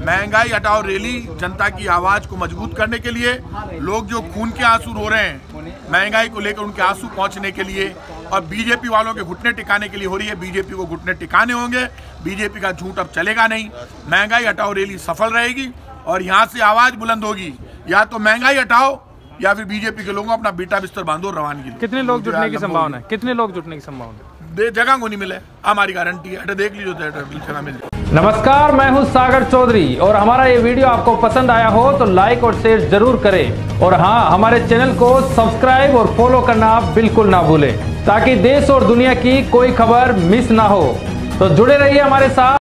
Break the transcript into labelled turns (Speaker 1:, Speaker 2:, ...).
Speaker 1: महंगाई हटाओ रैली जनता की आवाज को मजबूत करने के लिए, लोग जो खून के आंसू रो रहे हैं महंगाई को लेकर, उनके आंसू पहुंचने के लिए, और बीजेपी वालों के घुटने टिकाने के लिए हो रही है। बीजेपी को घुटने टिकाने होंगे, बीजेपी का झूठ अब चलेगा नहीं। महंगाई हटाओ रैली सफल रहेगी और यहाँ से आवाज बुलंद होगी, या तो महंगाई हटाओ या फिर बीजेपी के लोगों अपना बेटा बिस्तर बांधो रवानगी।
Speaker 2: कितने लोग जुटने की संभावना है? कितने लोग जुटने की संभावना है?
Speaker 1: जगह को नहीं मिले, हमारी गारंटी है। देख लीजिए जगह मिल जाए।
Speaker 2: नमस्कार, मैं हूं सागर चौधरी और हमारा ये वीडियो आपको पसंद आया हो तो लाइक और शेयर जरूर करें, और हाँ, हमारे चैनल को सब्सक्राइब और फॉलो करना बिल्कुल ना भूलें, ताकि देश और दुनिया की कोई खबर मिस ना हो। तो जुड़े रहिए हमारे साथ।